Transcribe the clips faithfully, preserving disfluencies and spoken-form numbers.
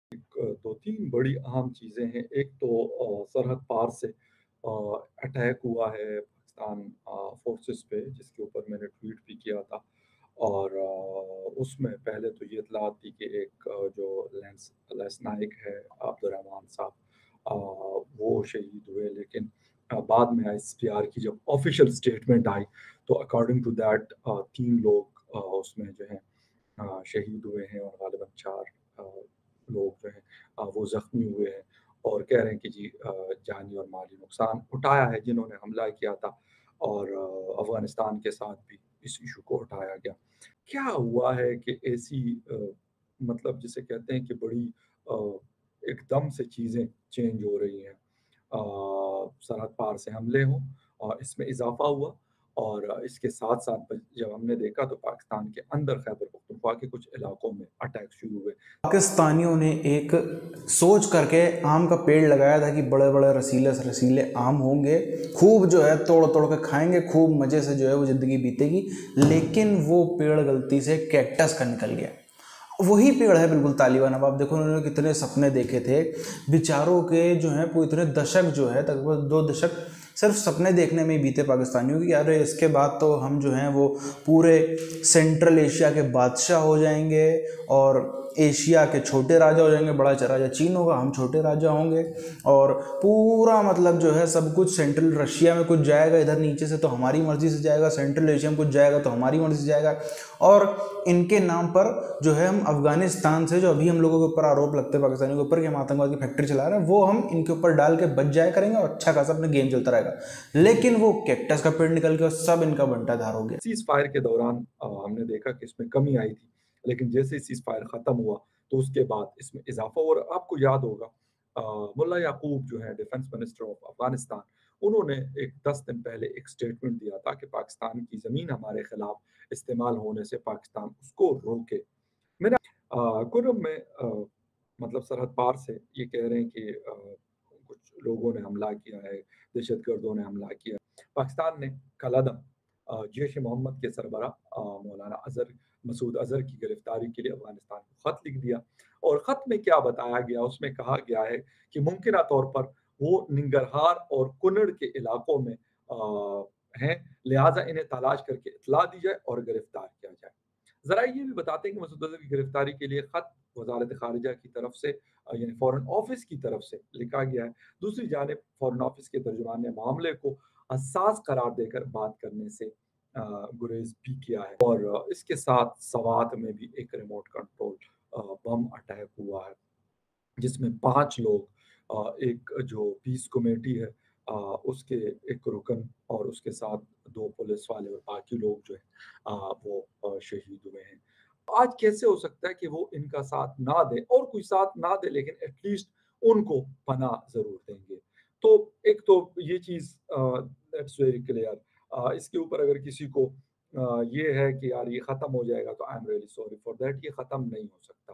ایک دو تین بڑی اہم چیزیں ہیں۔ ایک تو آ، سرحد پار سے آ، اٹیک ہوا ہے پاکستان آ، فورسز پہ، جس کے اوپر میں نے ٹویٹ بھی کیا تھا، اور آ، اس میں پہلے تو یہ اطلاعات تھی کہ ایک آ، جو لینس لیس نائک ہے عبد الرحمان صاحب، آ، وہ شہید ہوئے، لیکن آ، بعد میں ایس پی آر کی جب آفیشیل اسٹیٹمنٹ آئی تو اکارڈنگ ٹو دیٹ تین لوگ آ، اس میں جو ہیں آ، شہید ہوئے ہیں، اور غالباً چار آ، لوگ جو ہیں آ، وہ زخمی ہوئے ہیں، اور کہہ رہے ہیں کہ جی آ، جانی اور مالی نقصان اٹھایا ہے جنہوں نے حملہ کیا تھا، اور آ، افغانستان کے ساتھ بھی اس ایشو کو اٹھایا گیا۔ کیا ہوا ہے کہ ایسی آ، مطلب جسے کہتے ہیں کہ بڑی آ، ایک دم سے چیزیں چینج ہو رہی ہیں، آ، سرحد پار سے حملے ہوں اور اس میں اضافہ ہوا، اور اس کے ساتھ ساتھ جب ہم نے دیکھا تو پاکستان کے اندر خیبر پختونخوا کے کچھ علاقوں میں اٹیک شروع ہوئے۔ پاکستانیوں نے ایک سوچ کر کے آم کا پیڑ لگایا تھا کہ بڑے بڑے رسیلے رسیلے آم ہوں گے، خوب جو ہے توڑ توڑ کے کھائیں گے، خوب مزے سے جو ہے وہ زندگی بیتے گی، لیکن وہ پیڑ غلطی سے کیکٹس کا نکل گیا۔ وہی پیڑ ہے بالکل طالبان۔ اب آپ دیکھو انہوں نے کتنے سپنے دیکھے تھے بیچاروں کے، جو ہیں وہ اتنے دشک جو ہے تقریباً دو دشک صرف سپنے دیکھنے میں ہی بیتے پاکستانیوں کی، یار اس کے بعد تو ہم جو ہیں وہ پورے سینٹرل ایشیا کے بادشاہ ہو جائیں گے، اور ایشیا کے چھوٹے راجہ ہو جائیں گے، بڑا راجہ چین ہوگا، ہم چھوٹے راجہ ہوں گے، اور پورا مطلب جو ہے سب کچھ سینٹرل رشیا میں کچھ جائے گا، ادھر نیچے سے تو ہماری مرضی سے جائے گا، سینٹرل ایشیا میں کچھ جائے گا تو ہماری مرضی سے جائے گا، اور ان کے نام پر جو ہے ہم افغانستان سے جو ابھی ہم لوگوں کے اوپر آروپ لگتے ہیں پاکستانیوں کے اوپر کہ ہم آتنکواد کی فیکٹری چلا رہے ہیں، وہ ہم ان کے اوپر ڈال کے بچ جائے کریں گے اور اچھا خاصا اپنا گیم چلتا رہے گا، لیکن وہ کیکٹس کا پیڑ نکل کے سب ان کا بنٹا دھار ہو گیا۔ سیز فائر کے دوران آ، ہم نے دیکھا کہ اس میں کمی آئی تھی، لیکن جیسے ہی سیز فائر ختم ہوا تو اس کے بعد اس میں اضافہ، اور آپ کو یاد ہوگا آ، ملا یعقوب جو ہے ڈیفنس منسٹر آف افغانستان، انہوں نے ایک دس دن پہلے ایک اسٹیٹمنٹ دیا تھا کہ پاکستان کی زمین ہمارے خلاف استعمال ہونے سے پاکستان اس کو روکے۔ میں نے آ، کرم میں آ، مطلب سرحد پار سے یہ کہہ رہے ہیں کہ آ، کچھ لوگوں نے حملہ کیا ہے، دہشت گردوں نے حملہ کیا۔ پاکستان نے کالعدم آ، جیش محمد کے سربراہ آ، مولانا اظہر مسعود اظہر کی گرفتاری کے لیے افغانستان کو خط لکھ دیا، اور خط میں کیا بتایا گیا، اس میں کہا گیا ہے کہ ممکنہ طور پر وہ ننگرہار اور کنڑ کے علاقوں میں آ، ہیں، لہٰذا انہیں تلاش کر کے اطلاع دی جائے اور گرفتار کیا جائے۔ ذرائع یہ بھی بتاتے ہیں کہ مسعود اظہر کی گرفتاری کے لیے خط وزارت خارجہ کی طرف سے آ، یعنی فورن آفس کی طرف سے لکھا گیا ہے۔ دوسری جانب فورن آفس کے ترجمان نے معاملے کو حساس قرار دے کر بات کرنے سے آ، گریز بھی کیا ہے، اور آ، اس کے ساتھ سوات میں بھی ایک ریموٹ کنٹرول آ، بم اٹیک ہوا ہے، جس میں پانچ لوگ آ، ایک جو پیس کمیٹی ہے آ، اس کے ایک رکن اور اس کے ساتھ دو پولیس والے اور باقی لوگ جو ہیں آ، وہ آ، شہید ہوئے ہیں۔ آج کیسے ہو سکتا ہے کہ وہ ان کا ساتھ نہ دے، اور کوئی ساتھ نہ دے لیکن ایٹ لیسٹ ان کو پناہ ضرور دیں گے؟ تو ایک تو یہ چیز دیٹس ویری کلیئر۔ اس کے اوپر اگر کسی کو آ، یہ ہے کہ یار یہ ختم ہو جائے گا تو I am really sorry for that, یہ ختم نہیں ہو سکتا۔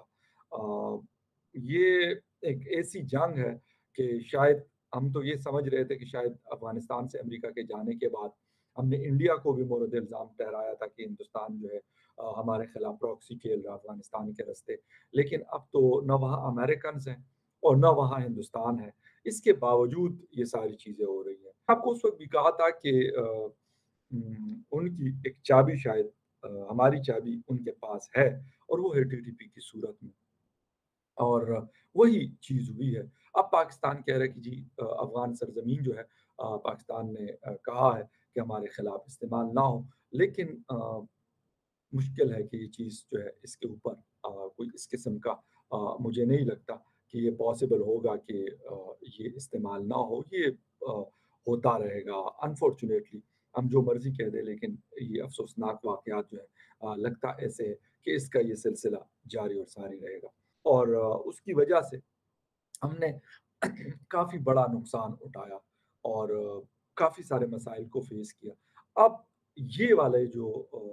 آ، یہ ایک ایسی جنگ ہے کہ شاید ہم تو یہ سمجھ رہے تھے کہ شاید افغانستان سے امریکہ کے جانے کے بعد ہم نے انڈیا کو بھی مورد الزام ٹھہرایا تھا کہ ہندوستان جو ہے آ، ہمارے خلاف پراکسی کھیل رہا افغانستان کے راستے، لیکن اب تو نہ وہاں امریکنز ہیں اور نہ وہاں ہندوستان ہے، اس کے باوجود یہ ساری چیزیں ہو رہی ہیں۔ آپ کو اس وقت بھی کہا تھا کہ آ، م، ان کی ایک چابی شاید آ، ہماری چابی ان کے پاس ہے، اور وہ ہے ٹی ٹی پی کی صورت میں، اور وہی چیز ہوئی ہے۔ اب پاکستان کہہ رہا ہے کہ جی آ، افغان سرزمین جو ہے آ، پاکستان نے آ، کہا ہے کہ ہمارے خلاف استعمال نہ ہو، لیکن آ، مشکل ہے کہ یہ چیز جو ہے اس کے اوپر آ، کوئی اس قسم کا آ، مجھے نہیں لگتا کہ یہ پاسبل ہوگا کہ آ، یہ استعمال نہ ہو، یہ آ، ہوتا رہے گا انفارچونیٹلی، ہم جو مرضی کہہ دیں، لیکن یہ افسوسناک واقعات جو ہیں آ، لگتا ایسے ہے کہ اس کا یہ سلسلہ جاری اور ساری رہے گا، اور آ، اس کی وجہ سے ہم نے کافی بڑا نقصان اٹھایا، اور آ، کافی سارے مسائل کو فیس کیا۔ اب یہ والے جو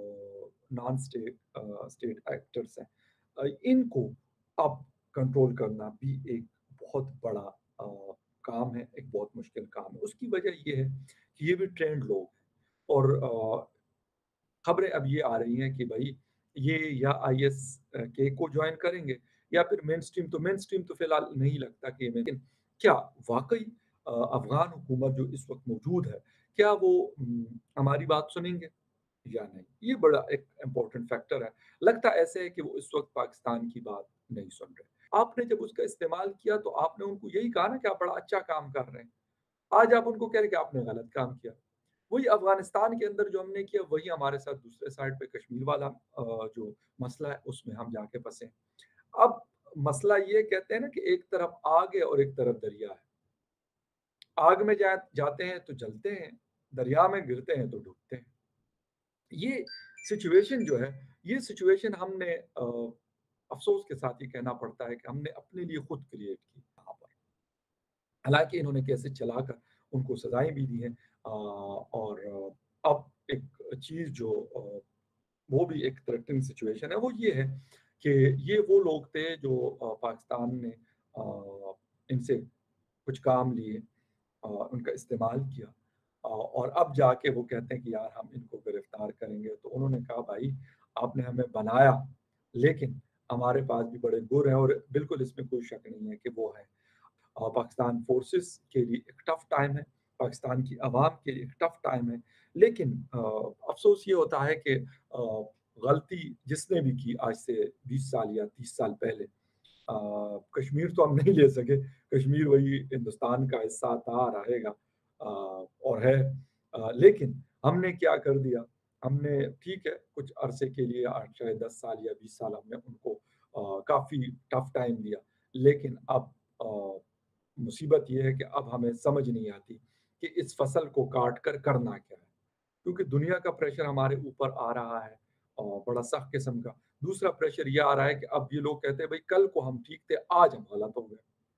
نان اسٹیٹ اسٹیٹ ایکٹرس ہیں، آ، ان کو اب کنٹرول کرنا بھی ایک بہت بڑا آ، کام ہے، ایک بہت مشکل کام ہے۔ اس کی وجہ یہ ہے کہ یہ بھی ٹرینڈ لوگ ہیں، اور آ، خبریں اب یہ آ رہی ہیں کہ بھائی یہ یا آئی ایس کے کو جوائن کریں گے या फिर मेन स्ट्रीम, तो मेन स्ट्रीम तो फिलहाल नहीं लगता कि, लेकिन क्या वाकई अ, अफगान हुकूमत जो इस वक्त मौजूद है, क्या वो हम्म, हमारी बात सुनेंगे या नहीं? ये बड़ा एक इम्पोर्टेंट फैक्टर है। लगता ऐसे है कि वो इस वक्त पाकिस्तान की बात नहीं सुन रहे। आपने जब उसका इस्तेमाल किया तो आपने उनको यही कहा ना कि आप बड़ा अच्छा काम कर रहे हैं। आज आप उनको कह रहे हैं कि आपने गलत काम किया। वही अफगानिस्तान के अंदर जो हमने किया वही हमारे साथ दूसरे साइड पे कश्मीर वाला अ, जो मसला है उसमें हम जाके फंसे। अब मसला ये कहते हैं ना कि एक तरफ आग है और एक तरफ दरिया है। आग में जा, जाते हैं तो जलते हैं, दरिया में गिरते हैं तो डूबते हैं। ये सिचुएशन जो है, ये सिचुएशन हमने अ, अफसोस के साथ ये कहना पड़ता है कि हमने अपने लिए खुद क्रिएट की यहाँ पर। हालांकि इन्होंने कैसे चलाकर उनको सजाएं भी दी हैं अ, और अब एक चीज जो अ, वो भी एक थ्रेटनिंग सिचुएशन है, वो ये है कि ये वो लोग थे जो अ, पाकिस्तान ने अ, इनसे कुछ काम लिए, अ, उनका इस्तेमाल किया, अ, और अब जाके वो कहते हैं कि यार हम इनको गिरफ्तार करेंगे। तो उन्होंने कहा भाई आपने हमें बनाया, लेकिन हमारे पास भी बड़े गुर हैं, और बिल्कुल इसमें कोई शक नहीं है कि वो है। अ, पाकिस्तान फोर्सेस के लिए एक टफ टाइम है, पाकिस्तान की आवाम के लिए एक टफ टाइम है, लेकिन अ, अफसोस ये होता है कि अ, गलती जिसने भी की आज से बीस साल या तीस साल पहले, अ, कश्मीर तो हम नहीं ले सके, कश्मीर वही हिंदुस्तान का हिस्सा था, रहेगा अ, और है। अ, लेकिन हमने क्या कर दिया, हमने ठीक है कुछ अरसे के लिए आठ शायद दस साल या बीस साल हमने उनको अ, काफ़ी टफ टाइम दिया, लेकिन अब अ, मुसीबत ये है कि अब हमें समझ नहीं आती कि इस फसल को काट कर करना क्या है, क्योंकि दुनिया का प्रेशर हमारे ऊपर आ रहा है और बड़ा सख्त किस्म का। दूसरा प्रेशर ये आ रहा है कि अब ये लोग कहते हैं भाई कल को हम ठीक थे, आज हम गलत हो गए।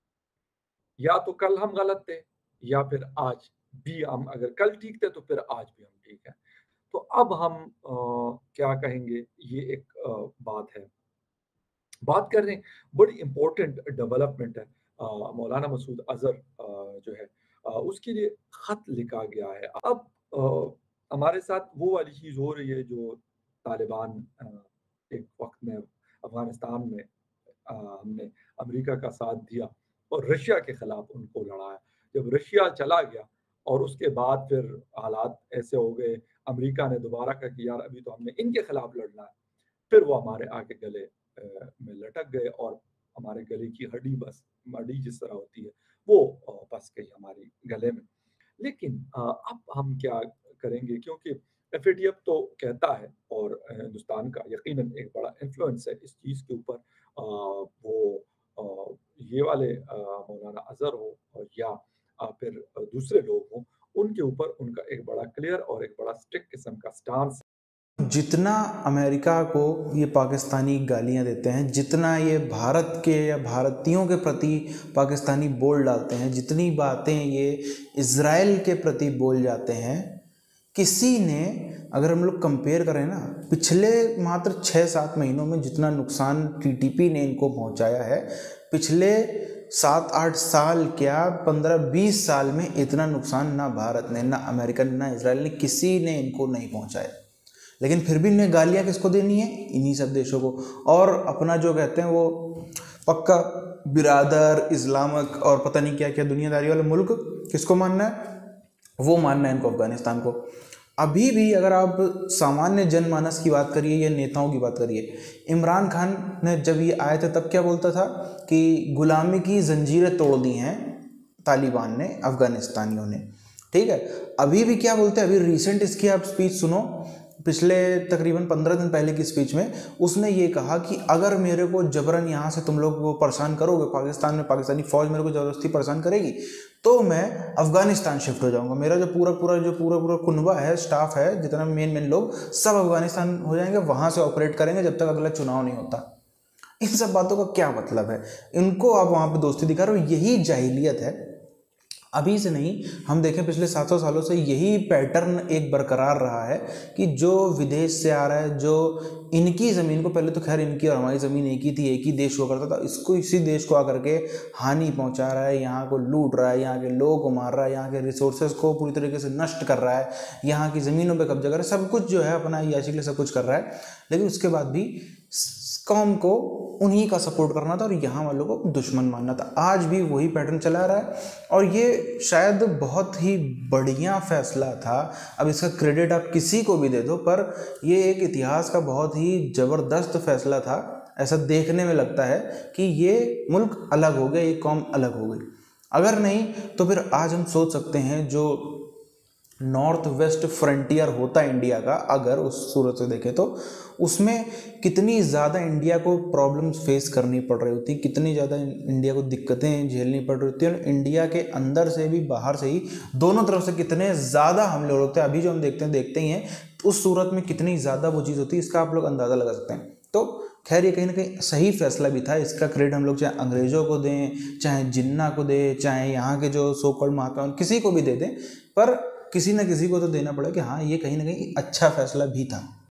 या तो कल हम गलत थे, या फिर आज भी हम अगर कल ठीक थे तो फिर आज भी हम ठीक हैं। तो अब हम अ, क्या कहेंगे, ये एक अ, बात है। बात कर रहे हैं, बड़ी इंपॉर्टेंट डेवलपमेंट है। अ, मौलाना मसूद अजहर अ, जो है अ, उसके लिए खत लिखा गया है। अब अ, हमारे साथ वो वाली चीज़ हो रही है जो तालिबान अ, एक वक्त में अफगानिस्तान में अ, हमने अमेरिका का साथ दिया और रशिया के खिलाफ उनको लड़ा है। जब रशिया चला गया और उसके बाद फिर हालात ऐसे हो गए, अमेरिका ने दोबारा कहा कि यार अभी तो हमने इनके खिलाफ लड़ना है। फिर वो हमारे आके गले अ, में लटक गए और हमारे गले की हड्डी बस हड्डी जिस तरह होती है वो अ, फंस गई हमारी गले में। लेकिन अ, अब हम क्या करेंगे, क्योंकि एफ ए टी एफ तो कहता है और अ, हिंदुस्तान का यकीनन एक बड़ा इन्फ्लुएंस है इस चीज़ के ऊपर। अ, वो अ, ये वाले अ, मौलाना अजहर हो और या अ, फिर अ, दूसरे लोग हों, उनके ऊपर उनका एक बड़ा क्लियर और एक बड़ा स्ट्रिक्ट किस्म का स्टांस। जितना अमेरिका को ये पाकिस्तानी गालियां देते हैं, जितना ये भारत के या भारतीयों के प्रति पाकिस्तानी बोल डालते हैं, जितनी बातें ये इज़राइल के प्रति बोल जाते हैं, किसी ने, अगर हम लोग कंपेयर करें ना, पिछले मात्र छः सात महीनों में जितना नुकसान टी टी पी ने इनको पहुंचाया है, पिछले सात आठ साल क्या पंद्रह बीस साल में इतना नुकसान ना भारत ने, ना अमेरिका ने, ना इज़राइल ने, किसी ने इनको नहीं पहुंचाया। लेकिन फिर भी इन्हें गालियाँ किसको देनी है? इन्हीं सब देशों को। और अपना जो कहते हैं वो पक्का बिरादर, इस्लामक और पता नहीं क्या क्या दुनियादारी वाले मुल्क किसको मानना है? वो मानना है इनको, अफगानिस्तान को। अभी भी अगर आप सामान्य जनमानस की बात करिए या नेताओं की बात करिए, इमरान खान ने जब ये आए थे तब क्या बोलता था कि गुलामी की जंजीरें तोड़ दी हैं तालिबान ने, अफगानिस्तानियों ने। ठीक है, अभी भी क्या बोलते हैं, अभी रिसेंट इसकी आप स्पीच सुनो, पिछले तकरीबन पंद्रह दिन पहले की स्पीच में उसने ये कहा कि अगर मेरे को जबरन यहाँ से तुम लोग वो परेशान करोगे, पाकिस्तान में पाकिस्तानी फौज मेरे को ज़बरदस्ती परेशान करेगी, तो मैं अफगानिस्तान शिफ्ट हो जाऊँगा। मेरा जो पूरा पूरा जो पूरा पूरा कुनबा है, स्टाफ है, जितना मेन मेन लोग, सब अफगानिस्तान हो जाएंगे, वहाँ से ऑपरेट करेंगे जब तक अगला चुनाव नहीं होता। इन सब बातों का क्या मतलब है? इनको आप वहाँ पे दोस्ती दिखा रहे हो, यही जाहिलियत है। अभी से नहीं, हम देखें पिछले सात सौ सालों से यही पैटर्न एक बरकरार रहा है कि जो विदेश से आ रहा है, जो इनकी ज़मीन को, पहले तो खैर इनकी और हमारी ज़मीन एक ही थी, एक ही देश हुआ करता था, इसको इसी देश को आकर के हानि पहुंचा रहा है, यहाँ को लूट रहा है, यहाँ के लोगों को मार रहा है, यहाँ के रिसोर्सेज को पूरी तरीके से नष्ट कर रहा है, यहाँ की ज़मीनों पर कब्जा कर रहा है, सब कुछ जो है अपना याशी के लिए सब कुछ कर रहा है। लेकिन उसके बाद भी कौम को उन्हीं का सपोर्ट करना था और यहाँ वालों को दुश्मन मानना था। आज भी वही पैटर्न चला रहा है और ये शायद बहुत ही बढ़िया फैसला था। अब इसका क्रेडिट आप किसी को भी दे दो, पर ये एक इतिहास का बहुत ही ज़बरदस्त फैसला था। ऐसा देखने में लगता है कि ये मुल्क अलग हो गया, ये कौम अलग हो गई। अगर नहीं तो फिर आज हम सोच सकते हैं जो नॉर्थ वेस्ट फ्रंटियर होता है इंडिया का, अगर उस सूरत से देखें तो उसमें कितनी ज़्यादा इंडिया को प्रॉब्लम्स फेस करनी पड़ रही होती, कितनी ज़्यादा इंडिया को दिक्कतें झेलनी पड़ रही होती है। और इंडिया के अंदर से भी बाहर से ही दोनों तरफ से कितने ज़्यादा हमले हो रहे होते हैं। अभी जो हम देखते हैं देखते ही हैं, तो उस सूरत में कितनी ज़्यादा वो चीज़ होती है, इसका आप लोग अंदाज़ा लगा सकते हैं। तो खैर ये कहीं ना कहीं सही फैसला भी था। इसका क्रेडिट हम लोग चाहे अंग्रेज़ों को दें, चाहे जिन्ना को दें, चाहे यहाँ के जो सो कॉल्ड महात्मा, किसी को भी दे दें, पर किसी न किसी को तो देना पड़ेगा कि हाँ ये कहीं ना कहीं अच्छा फैसला भी था।